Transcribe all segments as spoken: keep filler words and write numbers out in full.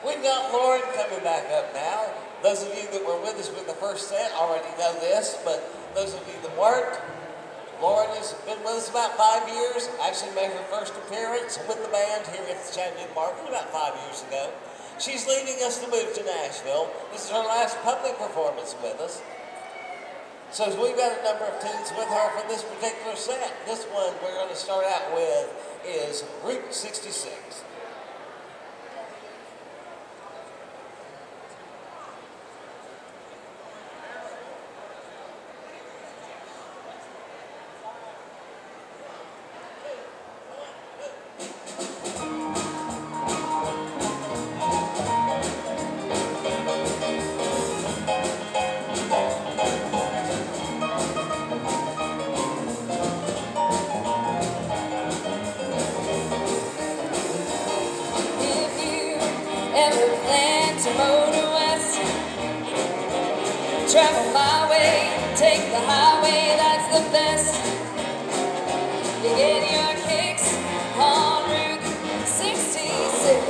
We've got Lauren coming back up now. Those of you that were with us with the first set already know this, but those of you that weren't, Lauren has been with us about five years. Actually made her first appearance with the band here at the Chattanooga Market about five years ago. She's leading us to move to Nashville. This is her last public performance with us. So we've got a number of tunes with her for this particular set. This one we're going to start out with is Route sixty-six. Ever plan to motor west? Travel my way, take the highway, that's the best. You get your kicks on Route sixty-six.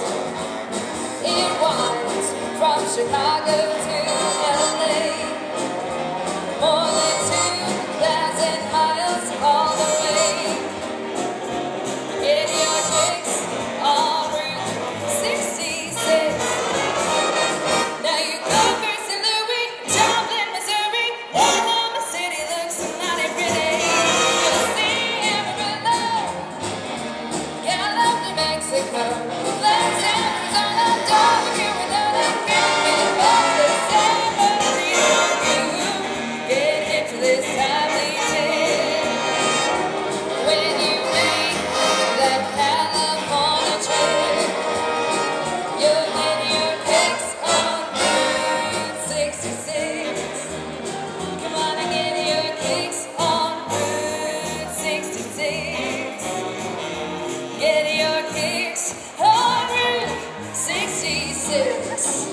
It winds from Chicago to L A. More than two thousand miles all the way. Get your kicks on Route sixty-six. Now you go for Saint Louis, Joplin, Missouri. Oklahoma City looks mighty pretty. You'll see Amarillo, Gallup, New Mexico, Flagstaff, Arizona, Darby, Arizona, Camping, Boston, San Bernardino. Get hip to this timely tip. When you make that California trip, you'll get your kicks on Route sixty-six. Come on and get your kicks on Route sixty-six. Get your kicks on Route sixty-six.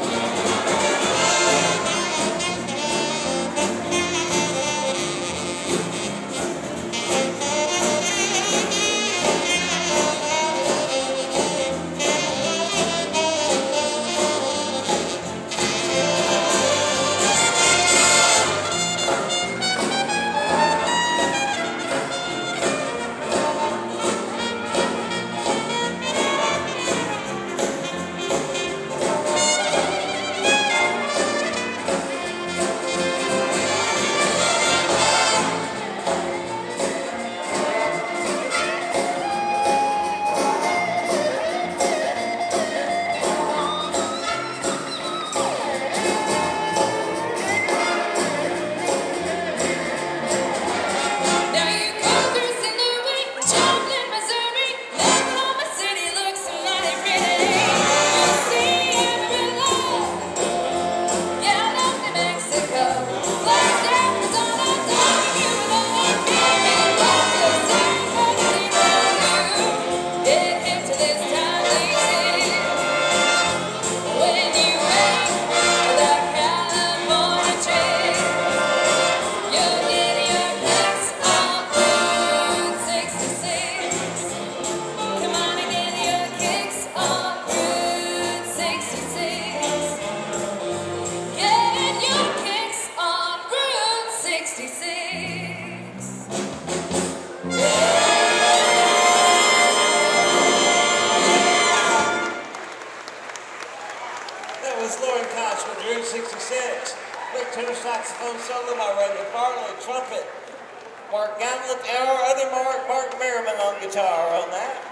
Now you go through Saint Louis, Joplin, Missouri. Oklahoma City looks mighty pretty. You'll see Amarillo, Gallup, New Mexico, Flagstaff, Arizona, Darby, Arizona, Camping, Boston, San Bernardino. Get hip to this timely tip. When you make the California trip, you'll get your kicks on Route sixty-six. Come on and get your kicks on Route sixty-six. Get your kicks on Route sixty-six. That was Lauren Koch with Route sixty-six. Rick tenor saxophone solo by Randy Farley, trumpet. Mark Gamlick, our other Mark, Mark Merriman on guitar on that.